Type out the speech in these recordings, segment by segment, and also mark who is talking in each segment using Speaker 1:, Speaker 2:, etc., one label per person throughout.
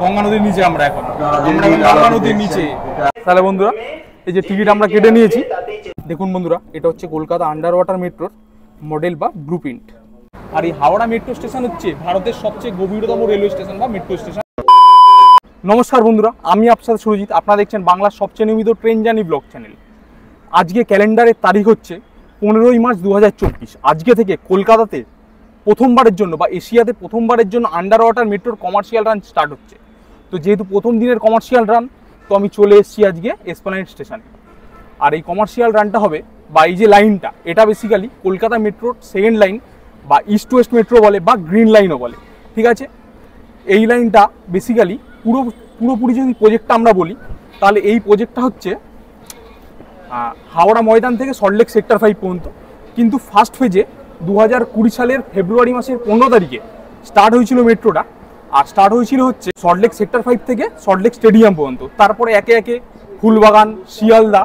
Speaker 1: গঙ্গা নদীর নিচে আমরা এখন গঙ্গা নদীর নিচে। তাহলে বন্ধুরা এই যে টিকিট আমরা কেটে নিয়েছি, দেখুন বন্ধুরা এটা হচ্ছে কলকাতা আন্ডার ওয়াটার মেট্রোর মডেল বা ব্লু প্রিন্ট। আর এই হাওড়া মেট্রো স্টেশন হচ্ছে ভারতের সবচেয়ে গভীরতম রেলওয়ে স্টেশন বা মেট্রো স্টেশন। নমস্কার বন্ধুরা, আমি আপনার সুরজিৎ, আপনারা দেখছেন বাংলার সবচেয়ে নিয়মিত ট্রেন জার্নি ব্লগ চ্যানেল। আজকে ক্যালেন্ডারের তারিখ হচ্ছে 15ই মার্চ 2024। আজকে থেকে কলকাতাতে প্রথমবারের জন্য বা এশিয়াতে প্রথমবারের জন্য আন্ডার ওয়াটার মেট্রোর কমার্শিয়াল রান স্টার্ট হচ্ছে। তো যেহেতু প্রথম দিনের কমার্শিয়াল রান, তো আমি চলে এসেছি আজকে এসপ্ল্যানেড স্টেশনে। আর এই কমার্শিয়াল রানটা হবে বা এই যে লাইনটা, এটা বেসিক্যালি কলকাতা মেট্রোর সেকেন্ড লাইন বা ইস্ট ওয়েস্ট মেট্রো বলে বা গ্রিন লাইনও বলে, ঠিক আছে। এই লাইনটা বেসিক্যালি পুরোপুরি যদি প্রজেক্টটা আমরা বলি, তাহলে এই প্রজেক্টটা হচ্ছে হাওড়া ময়দান থেকে সল্টলেক সেক্টর 5 পর্যন্ত। কিন্তু ফার্স্ট ফেজে 2020 সালের ফেব্রুয়ারি মাসের 15 তারিখে স্টার্ট হয়েছিল মেট্রোটা। আর স্টার্ট হয়েছিল হচ্ছে সল্টলেক সেক্টর 5 থেকে সল্টলেক স্টেডিয়াম পর্যন্ত। তারপরে একে একে ফুলবাগান, শিয়ালদা,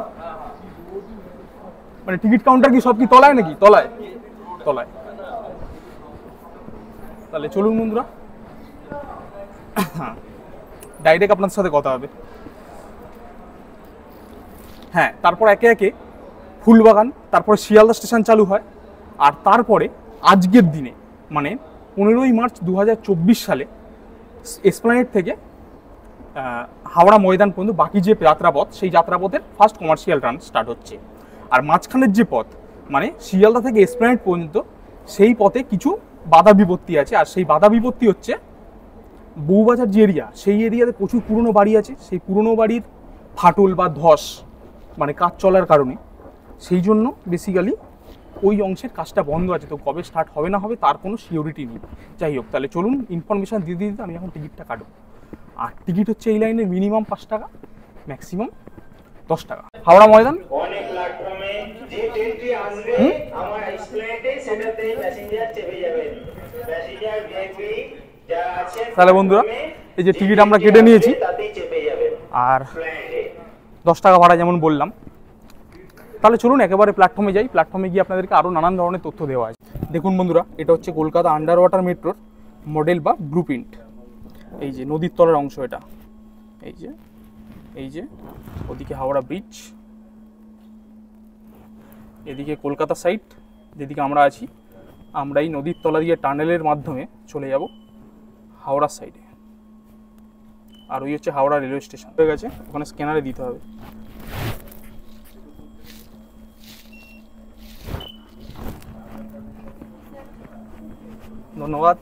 Speaker 1: মানে টিকিট কাউন্টার কি সব কি তলায় নাকি? তলায়। তাহলে চলুন বন্ধুরা, ডাইরেক্ট আপনাদের সাথে কথা হবে। হ্যাঁ, তারপর একে একে ফুলবাগান, তারপরে শিয়ালদা স্টেশন চালু হয়। আর তারপরে আজকের দিনে মানে 15ই মার্চ 2024 সালে এসপ্ল্যানেড থেকে হাওড়া ময়দান পর্যন্ত বাকি যে যাত্রাপথ, সেই যাত্রাপথের ফার্স্ট কমার্শিয়াল রান স্টার্ট হচ্ছে। আর মাঝখানের যে পথ মানে শিয়ালদা থেকে এসপ্ল্যানেড পর্যন্ত, সেই পথে কিছু বাধা বিপত্তি আছে। আর সেই বাধা বিপত্তি হচ্ছে বউবাজার যে এরিয়া, সেই এরিয়াতে প্রচুর পুরনো বাড়ি আছে। সেই পুরনো বাড়ির ফাটল বা ধস, মানে কাজ চলার কারণে, সেই জন্য বেসিক্যালি ওই অংশের কাজটা বন্ধ আছে। তো কবে স্টার্ট হবে না হবে তার কোনো সিওরিটি নেই। যাই হোক, তাহলে চলুন ইনফরমেশান দিতে দিতে আমি এখন টিকিটটা কাটবো। আর টিকিট হচ্ছে এই লাইনে মিনিমাম 5 টাকা, ম্যাক্সিমাম 10 টাকা। হাওড়া ময়দান তাহলে বন্ধুরা এই যে টিকিট আমরা কেটে নিয়েছি, আর 10 টাকা ভাড়া যেমন বললাম। তাহলে চলুন একেবারে প্ল্যাটফর্মে যাই। প্ল্যাটফর্মে গিয়ে আপনাদেরকে আরও নানান ধরনের তথ্য দেওয়া আছে। দেখুন বন্ধুরা, এটা হচ্ছে কলকাতা আন্ডার ওয়াটার মেট্রোর মডেল বা ব্লু প্রিন্ট। এই যে নদীর তলার অংশ এটা, এই যে ওদিকে হাওড়া ব্রিজ, এদিকে কলকাতা সাইড যেদিকে আমরা আছি, আমরা এই নদীর তলা দিয়ে টানেলের মাধ্যমে চলে যাব হাওড়া সাইডে। আর ওই হচ্ছে হাওড়া রেলওয়ে স্টেশন হয়ে গেছে, ওখানে স্ক্যানারে দিতে হবে। ধন্যবাদ।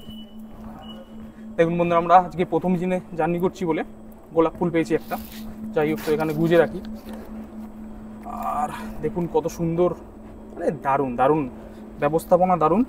Speaker 1: দেখুন বন্ধুরা, আমরা আজকে প্রথম দিনে জার্নি করছি বলে গোলাপ ফুল পেয়েছি একটা, যাই হোক তো এখানে গুজে রাখি। আর দেখুন কত সুন্দর, মানে দারুণ দারুণ ব্যবস্থাপনা, দারুণ।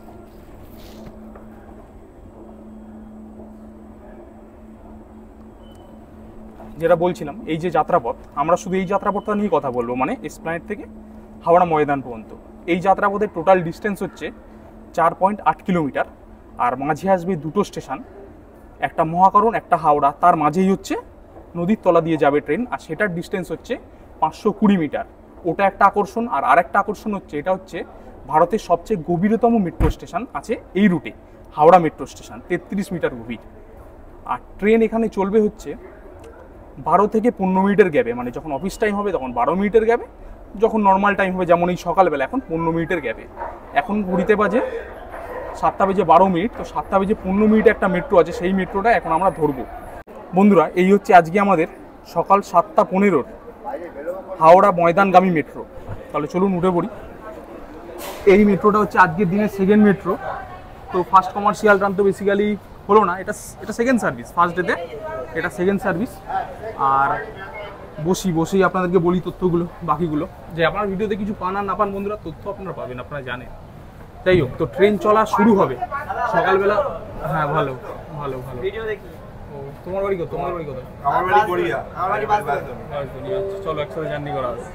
Speaker 1: যেটা বলছিলাম, এই যে যাত্রাপথ, আমরা শুধু এই যাত্রাপথটা নিয়ে কথা বলবো, মানে এসপ্ল্যানেড থেকে হাওড়া ময়দান পর্যন্ত। এই যাত্রাপথের টোটাল ডিস্টেন্স হচ্ছে 4.8 কিলোমিটার। আর মাঝে আসবে দুটো স্টেশন, একটা মহাকরণ, একটা হাওড়া। তার মাঝেই হচ্ছে নদীর তলা দিয়ে যাবে ট্রেন, আর সেটার ডিস্টেন্স হচ্ছে 520 মিটার। ওটা একটা আকর্ষণ। আর আরেকটা আকর্ষণ হচ্ছে, এটা হচ্ছে ভারতের সবচেয়ে গভীরতম মেট্রো স্টেশন আছে এই রুটে, হাওড়া মেট্রো স্টেশন, 33 মিটার গভীর। আর ট্রেন এখানে চলবে হচ্ছে 12 থেকে 15 মিনিটের গ্যাপে, মানে যখন অফিস টাইম হবে তখন 12 মিনিটের গ্যাপে, যখন নর্মাল টাইম হবে যেমন এই সকালবেলা এখন 15 মিনিটের গ্যাপে। এখন ঘড়িতে বাজে 7:12। তো 7:15 একটা মেট্রো আছে, সেই মেট্রোটা এখন আমরা ধরবো। বন্ধুরা এই হচ্ছে আজকে আমাদের সকাল 7:15 হাওড়া ময়দানগামী মেট্রো। তাহলে চলুন উঠে পড়ি। এই মেট্রোটা হচ্ছে আজকের দিনের সেকেন্ড মেট্রো। তো ফার্স্ট কমার্শিয়াল রান তো বেসিক্যালি হলো না, এটা সেকেন্ড সার্ভিস। ফার্স্ট ডেতে এটা সেকেন্ড সার্ভিস। আর বসি আপনাদেরকে বলি তথ্যগুলো, বাকিগুলো, যে আপনার ভিডিওতে কিছু পান আর না পান বন্ধুরা, তথ্য আপনারা পাবেন, আপনারা জানেন। যাই হোক, তো ট্রেন চলা শুরু হবে সকালবেলা। হ্যাঁ, ভালো। ও, তোমার বাড়ি কোথায়?
Speaker 2: আমার বাড়ি গড়িয়া।
Speaker 1: চলো একসাথে জার্নি করা হবে।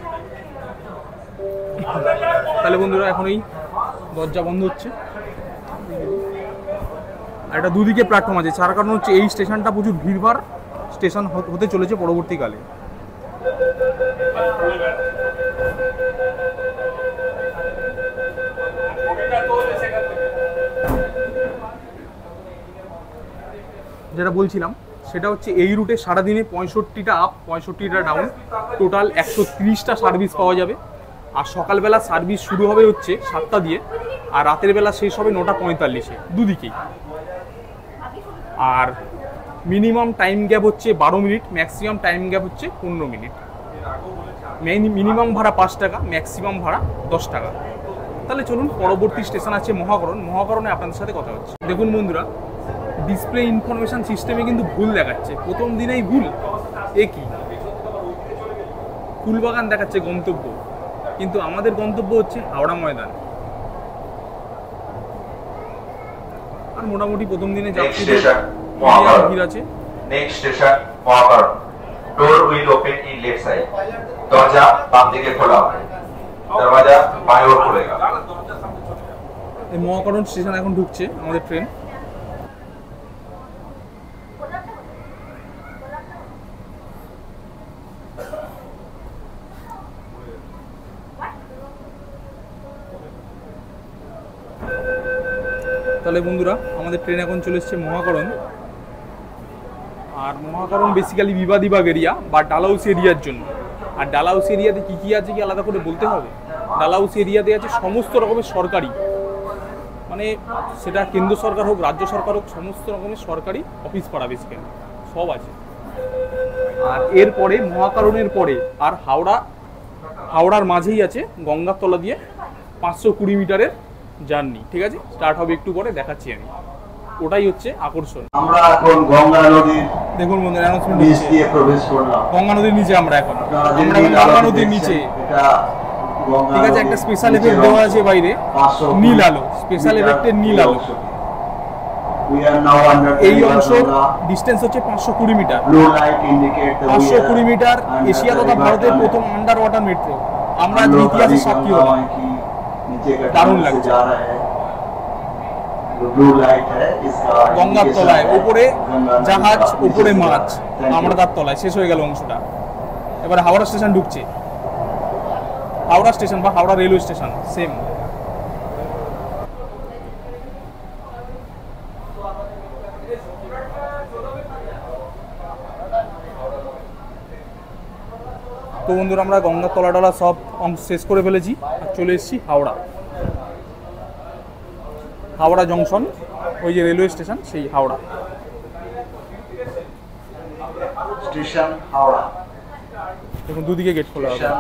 Speaker 1: তাহলে বন্ধুরা এখন এই দরজা বন্ধ হচ্ছে। আর এটা দুদিকে প্ল্যাটফর্ম আছে, যার কারণ হচ্ছে এই স্টেশনটা প্রচুর ভিড়ভাড় স্টেশন হতে চলেছে পরবর্তীকালে। যেটা বলছিলাম সেটা হচ্ছে এই রুটে সারাদিনে 65টা আপ 65টা ডাউন, টোটাল 130টা সার্ভিস পাওয়া যাবে। আর সকালবেলা সার্ভিস শুরু হবে হচ্ছে 7টা দিয়ে, আর রাতের বেলা শেষ হবে 9টা 45-এ, দুদিকেই। আর মিনিমাম টাইম গ্যাপ হচ্ছে 12 মিনিট, ম্যাক্সিমাম টাইম গ্যাপ হচ্ছে 15 মিনিট। মিনিমাম ভাড়া 5 টাকা, ম্যাক্সিমাম ভাড়া 10 টাকা। তাহলে চলুন, পরবর্তী স্টেশন আছে মহাকরণ। মহাকরণে আপনাদের সাথে কথা হচ্ছে। দেখুন বন্ধুরা, ডিসপ্লে ইনফরমেশন সিস্টেমে কিন্তু ভুল দেখাচ্ছে, প্রথম দিনেই ভুল। এ কি, ফুলবাগান দেখাচ্ছে গন্তব্য, কিন্তু আমাদের গন্তব্য হচ্ছে হাওড়া ময়দান। আর মোটামুটি প্রথম দিনে যাত্রীদের ভিড় আছে।
Speaker 2: Next station Mahakaran. Door will open in left side. দরজা বাম দিকে খোলা হবে, দরজা বাঁয়ে ওর খুলেগা।
Speaker 1: এই মহাকরণ স্টেশন এখন ঢুকছে আমাদের ট্রেন। তাহলে বন্ধুরা, আমাদের ট্রেন এখন চলে এসছে মহাকরণ। আর মহাকরণ বেসিক্যালি বিবাদীবাগ এরিয়া বা ডালাউস এরিয়ার জন্য। আর ডালাউস এরিয়াতে কী কী আছে কি আলাদা করে বলতে হবে? ডালাউস এরিয়াতে আছে সমস্ত রকমের সরকারি, মানে সেটা কেন্দ্র সরকার হোক রাজ্য সরকার হোক, সমস্ত রকমের সরকারি অফিস পাড়া বেসিক্যালি সব আছে। আর এরপরে মহাকরণের পরে আর হাওড়ার মাঝেই আছে গঙ্গার তলা দিয়ে 520 মিটারের জার্নি। ঠিক আছে, স্টার্ট হবে একটু পরে, দেখাচ্ছি আমি। ওটাই হচ্ছে আকর্ষণ।
Speaker 3: আমরা এখন গঙ্গা নদীর,
Speaker 1: দেখুন বন্ধুরা, অ্যানাউন্সমেন্ট
Speaker 3: নিচ দিয়ে প্রবেশ করলাম।
Speaker 1: গঙ্গা নদীর নিচে আমরা গঙ্গা নদীর নিচে। ঠিক আছে, একটা স্পেশাল এফেক্ট দেওয়া আছে বাইরে, নীল আলো, স্পেশাল এফেক্টের নীল আলো। এই অংশ ডিস্টেন্স হচ্ছে 520 মিটার। 520 মিটার এশিয়া তথা ভারতের প্রথম আন্ডার ওয়াটার মেট্রো। আমরা ইতিহাসে সাক্ষী হলাম, দারুণ লাগছে। গঙ্গার তলায়, উপরে জাহাজ, উপরে মাছ, আমরা তার তলায়। শেষ হয়ে গেল অংশটা। এবার হাওড়া স্টেশন ঢুকছে। হাওড়া স্টেশন বা হাওড়া রেলওয়ে স্টেশন সেম। তো বন্ধুরা, আমরা গঙ্গার তলা সব অংশ শেষ করে ফেলেছি আর চলে এসেছি হাওড়া জংশন, ওই যে রেলওয়ে স্টেশন, সেই হাওড়া
Speaker 3: স্টেশন হাওড়া।
Speaker 1: দেখুন দুদিকে গেট খোলা হবে,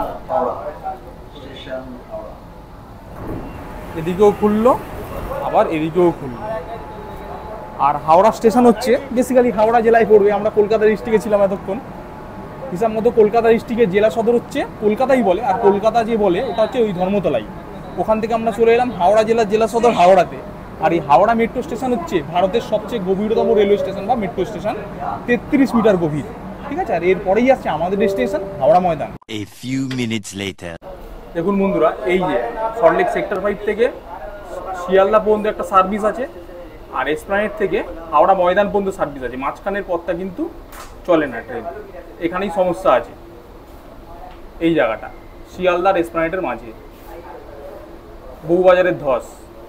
Speaker 1: এদিকেও খুললো আবার এদিকেও খুললো। আর হাওড়া স্টেশন হচ্ছে বেসিক্যালি হাওড়া জেলায় পড়বে। আমরা কলকাতা ডিস্ট্রিক্টে ছিলাম এতক্ষণ, হিসাব মতো কলকাতা ডিস্ট্রিক্টের জেলা সদর হচ্ছে কলকাতাই বলে। আর কলকাতা যে বলে ওটা হচ্ছে ওই ধর্মতলাই। ওখান থেকে আমরা চলে এলাম হাওড়া জেলার জেলা সদর হাওড়াতে। আর এই হাওড়া মেট্রো স্টেশন হচ্ছে ভারতের সবচেয়ে গভীরতম রেলওয়ে স্টেশন বা মেট্রো স্টেশন, 33 মিটার গভীর। ঠিক আছে, আর এরপরেই আসছে আমাদের destination Howrah Maidan.
Speaker 4: A few minutes later.
Speaker 1: দেখুন বন্ধুরা, এই যে সল্টলেক সেক্টর 5 থেকে শিয়ালদা পর্যন্ত একটা সার্ভিস আছে, আর এসপ্ল্যানেড থেকে হাওড়া ময়দান পর্যন্ত সার্ভিস আছে। মাঝখানের পথটা কিন্তু চলে না ট্রেন, এখানেই সমস্যা আছে। এই জায়গাটা শিয়ালদার এসপ্ল্যানেডের মাঝে, বউবাজারের ধস।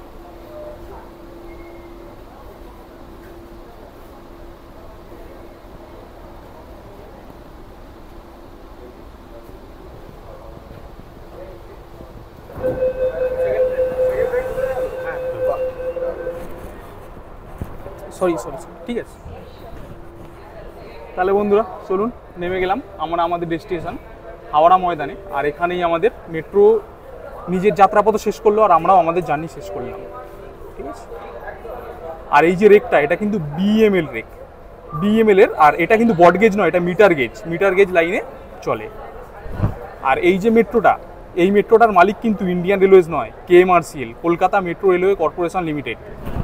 Speaker 1: সরি, ঠিক আছে। তাহলে বন্ধুরা চলুন, নেমে গেলাম আমরা আমাদের ডেস্টিনেশন হাওড়া ময়দানে। আর এখানেই আমাদের মেট্রো নিজের যাত্রাপথ শেষ করলো, আর আমরাও আমাদের জার্নি শেষ করলাম। ঠিক আছে, আর এই যে রেকটা, এটা কিন্তু বিএমএল রেক, বিএমএল এর। আর এটা কিন্তু ব্রডগেজ নয়, এটা মিটার গেজ লাইনে চলে। আর এই যে মেট্রোটা, এই মেট্রোটার মালিক কিন্তু ইন্ডিয়ান রেলওয়েজ নয়, KMRCL, Kolkata metro railway corporation limited.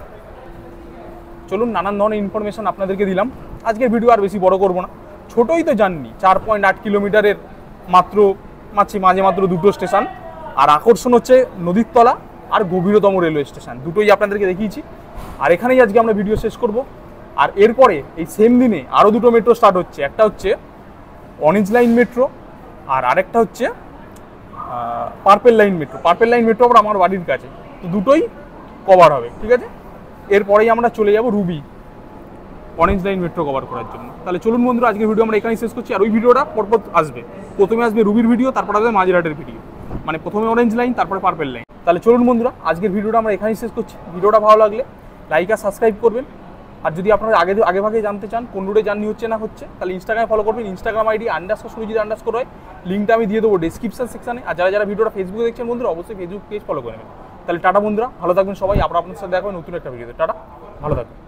Speaker 1: চলুন, নানান ধরনের ইনফরমেশন আপনাদেরকে দিলাম। আজকের ভিডিও আর বেশি বড় করব না, ছোটোই তো জার্নি, 4.8 কিলোমিটারের মাঝে মাত্র দুটো স্টেশন। আর আকর্ষণ হচ্ছে নদীর তলা আর গভীরতম রেলওয়ে স্টেশন, দুটোই আপনাদেরকে দেখিয়েছি। আর এখানেই আজকে আমরা ভিডিও শেষ করব। আর এরপরে এই সেম দিনে আরও দুটো মেট্রো স্টার্ট হচ্ছে, একটা হচ্ছে অরেঞ্জ লাইন মেট্রো, আর আরেকটা হচ্ছে পার্পেল লাইন মেট্রো আবার আমার বাড়ির কাছে। তো দুটোই কভার হবে। ঠিক আছে, এরপরেই আমরা চলে যাব Ruby. Orange line metro cover করার জন্য। তাহলে চলুন বন্ধুরা, আজকের ভিডিও আমরা এখানেই শেষ করছি। আর ওই ভিডিওটা পরপর আসবে, প্রথমে আসবে রুবির ভিডিও, তারপর আসবে মাঝেরহাটের ভিডিও, মানে প্রথমে অরেঞ্জ লাইন তারপরে পার্পেল লাইন। তাহলে চলুন বন্ধুরা, আজকের ভিডিওটা আমরা এখানেই শেষ করছি। ভিডিওটা ভালো লাগলে লাইক আর সাবস্ক্রাইব করবেন। আর যদি আপনারা আগে ভাগে জানতে চান কোন রুটে জার্নি হচ্ছে না হচ্ছে, তাহলে ইনস্টাগ্রামে ফলো করবেন। ইনস্টাগ্রাম আইডি _সুরজিৎ_ হয়, লিঙ্কটা আমি দিয়ে দেবো ডেসক্রিপশন সেকশনে। আর যারা ভিডিওটা ফেসবুকে দেখছেন বন্ধুরা, অবশ্যই ফেসবুক পেজ ফলো করে নেবেন। তাহলে টাটা বন্ধুরা, ভালো থাকবেন সবাই। আপনার সাথে দেখা হবে নতুন একটা ভিডিওতে। টাটা, ভালো থাকবেন।